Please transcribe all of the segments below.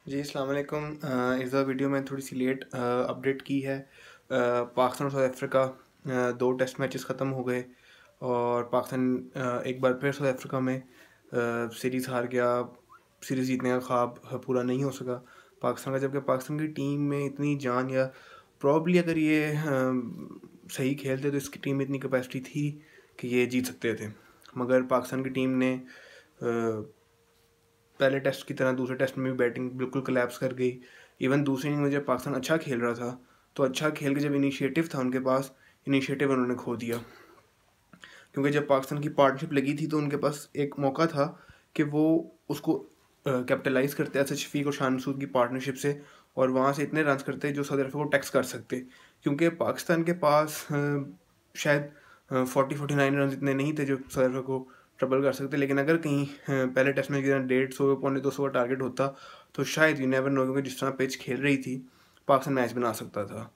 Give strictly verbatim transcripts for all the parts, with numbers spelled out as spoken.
जी, अस्सलाम वालेकुम। अ, इस वीडियो में थोड़ी सी लेट अपडेट की है। अ, पाकिस्तान और साउथ अफ्रीका अ, दो टेस्ट मैचेस ख़त्म हो गए और पाकिस्तान अ, एक बार फिर साउथ अफ्रीका में सीरीज़ हार गया। सीरीज़ जीतने का ख्वाब पूरा नहीं हो सका पाकिस्तान का, जबकि पाकिस्तान की टीम में इतनी जान, या प्रॉब्ली अगर ये अ, सही खेलते तो इसकी टीम में इतनी कैपेसिटी थी कि ये जीत सकते थे। मगर पाकिस्तान की टीम ने अ, पहले टेस्ट की तरह दूसरे टेस्ट में भी बैटिंग बिल्कुल कोलैप्स कर गई। इवन दूसरी इनिंग में जब पाकिस्तान अच्छा खेल रहा था, तो अच्छा खेल के जब इनिशिएटिव था उनके पास, इनिशिएटिव उन्होंने खो दिया। क्योंकि जब पाकिस्तान की पार्टनरशिप लगी थी तो उनके पास एक मौका था कि वो उसको कैपिटलाइज करते असद शफीक और शान मसूद की पार्टनरशिप से, और वहाँ से इतने रन करते जो साउथ अफ्रीका को टैक्स कर सकते। क्योंकि पाकिस्तान के पास अ, शायद फोर्टी फोर्टी नाइन रन इतने नहीं थे जो साउथ अफ्रीका को ट्रबल कर सकते। लेकिन अगर कहीं अ, पहले टेस्ट में की डेढ़ सौ पौने दो सौ का टारगेट होता, तो शायद यू नेवर नो, क्योंकि जिस तरह पिच खेल रही थी पाकिस्तान मैच बना सकता था।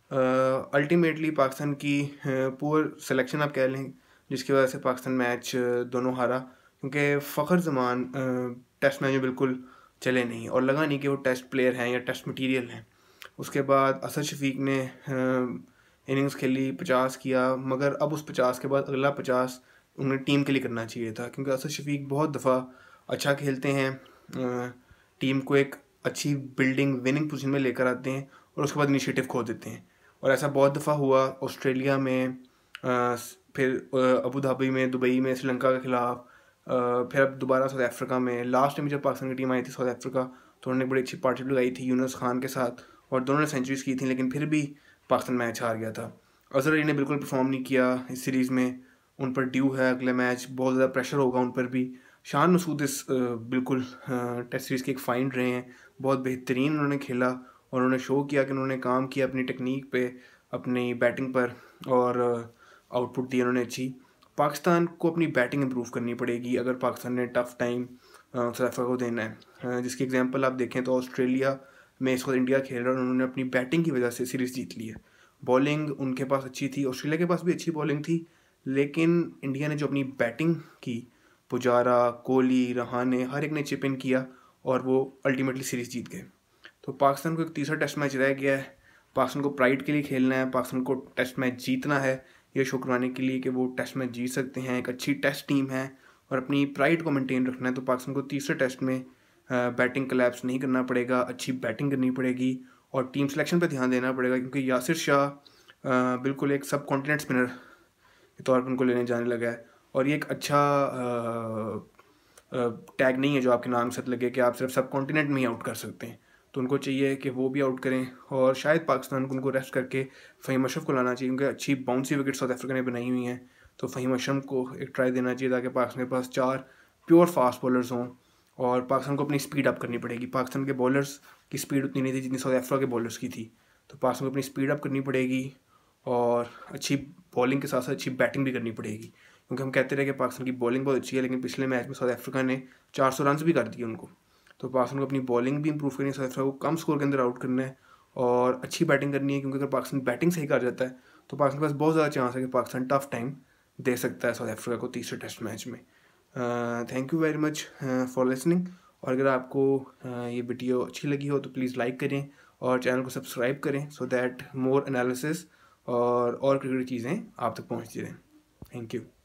अल्टीमेटली uh, पाकिस्तान की पुअर uh, सिलेक्शन आप कह लें, जिसकी वजह से पाकिस्तान मैच uh, दोनों हारा। क्योंकि फ़खर जमान टेस्ट मैच में बिल्कुल चले नहीं, और लगा नहीं कि वो टेस्ट प्लेयर हैं या टेस्ट मटेरियल हैं। उसके बाद असद शफीक ने इनिंग्स uh, खेली, पचास किया, मगर अब उस पचास के बाद अगला पचास उन्हें टीम के लिए करना चाहिए था। क्योंकि असद शफीक बहुत दफ़ा अच्छा खेलते हैं, uh, टीम को एक अच्छी बिल्डिंग विनिंग पोजीशन में लेकर आते हैं और उसके बाद इनिशिएटिव खो देते हैं। और ऐसा बहुत दफ़ा हुआ ऑस्ट्रेलिया में, आ, फिर अबू धाबी में, दुबई में, श्रीलंका के ख़िलाफ़, फिर अब दोबारा साउथ अफ्रीका में। लास्ट टाइम जब पाकिस्तान की टीम आई थी साउथ अफ्रीका, तो उन्होंने बड़ी अच्छी पार्टनरशिप लगाई थी यूनुस खान के साथ, और दोनों ने सेंचुरीज की थी, लेकिन फिर भी पाकिस्तान मैच हार गया था। अजहर अली ने बिल्कुल परफॉर्म नहीं किया इस सीरीज़ में। उन पर ड्यू है अगले मैच, बहुत ज़्यादा प्रेशर होगा उन पर भी। शान मसूद इस बिल्कुल टेस्ट सीरीज़ के एक फाइंड रहे हैं, बहुत बेहतरीन उन्होंने खेला और उन्होंने शो किया कि उन्होंने काम किया अपनी टेक्निक पे, अपनी बैटिंग पर, और आउटपुट दी उन्होंने अच्छी। पाकिस्तान को अपनी बैटिंग इंप्रूव करनी पड़ेगी अगर पाकिस्तान ने टफ टाइम साउथ अफ्रीका को देना है। जिसकी एग्जांपल आप देखें तो ऑस्ट्रेलिया में इस वक्त इंडिया खेल रहा है और उन्होंने अपनी बैटिंग की वजह से सीरीज़ जीत ली है। बॉलिंग उनके पास अच्छी थी, ऑस्ट्रेलिया के पास भी अच्छी बॉलिंग थी, लेकिन इंडिया ने जो अपनी बैटिंग की, पुजारा, कोहली, रहाणे, हर एक ने चिप इन किया और वो अल्टीमेटली सीरीज़ जीत गए। तो पाकिस्तान को एक तीसरा टेस्ट मैच रह गया है। पाकिस्तान को प्राइड के लिए खेलना है, पाकिस्तान को टेस्ट मैच जीतना है, ये शो करवाने के लिए कि वो टेस्ट मैच जीत सकते हैं, एक अच्छी टेस्ट टीम है, और अपनी प्राइड को मेंटेन रखना है। तो पाकिस्तान को तीसरे टेस्ट में बैटिंग कोलैप्स नहीं करना पड़ेगा, अच्छी बैटिंग करनी पड़ेगी और टीम सिलेक्शन पर ध्यान देना पड़ेगा। क्योंकि यासिर शाह बिल्कुल एक सब कॉन्टिनेंट स्पिनर के तौर पर उनको लेने जाने लगा है, और ये एक अच्छा टैग नहीं है जो आपके नाम के साथ लगे कि आप सिर्फ सब कॉन्टिनेंट में ही आउट कर सकते हैं। तो उनको चाहिए कि वो भी आउट करें, और शायद पाकिस्तान को उनको रेस्ट करके फ़हीम अशरफ को लाना चाहिए, क्योंकि अच्छी बाउंसी विकेट साउथ अफ्रीका ने बनाई हुई हैं। तो फ़हीम अशरफ को एक ट्राई देना चाहिए ताकि पाकिस्तान के पास चार प्योर फास्ट बॉलर्स हों, और पाकिस्तान को अपनी स्पीड अप करनी पड़ेगी। पाकिस्तान के बॉलर्स की स्पीड उतनी नहीं थी जितनी साउथ अफ्रीका के बॉलर्स की थी। तो पाकिस्तान को अपनी स्पीड अप करनी पड़ेगी और अच्छी बॉलिंग के साथ साथ अच्छी बैटिंग भी करनी पड़ेगी। क्योंकि हम कहते रहे कि पाकिस्तान की बॉलिंग बहुत अच्छी है, लेकिन पिछले मैच में साउथ अफ्रीका ने चार सौ रन भी कर दिए उनको। तो पाकिस्तान को अपनी बॉलिंग भी इंप्रूव करनी है, साउथ अफ्रीका को कम स्कोर के अंदर आउट करना है और अच्छी बैटिंग करनी है। क्योंकि अगर पाकिस्तान बैटिंग सही कर जाता है तो पाकिस्तान के पास बहुत ज़्यादा चांस है कि पाकिस्तान टफ टाइम दे सकता है साउथ अफ्रीका को तीसरे टेस्ट मैच में। Thank you very much for listening. और अगर आपको uh, ये वीडियो अच्छी लगी हो तो प्लीज़ लाइक करें और चैनल को सब्सक्राइब करें, सो दैट मोर एनालिसिस और और क्रिकेट चीज़ें आप तक पहुँचती रहें। Thank you.